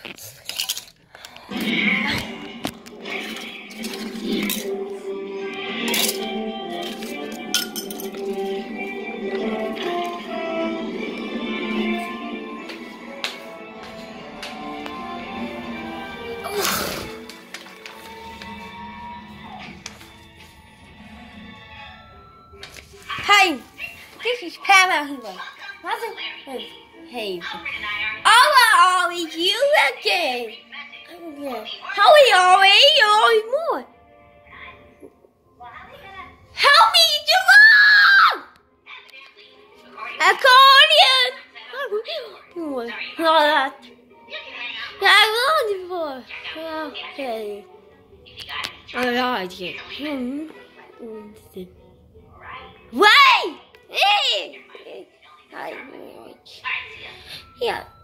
Hey, this is paramount-hero. Hey. Oh, it's you again. Hurry, Ori, you're more. Help me, Jerome! Accordion! Okay. Wait! Yeah.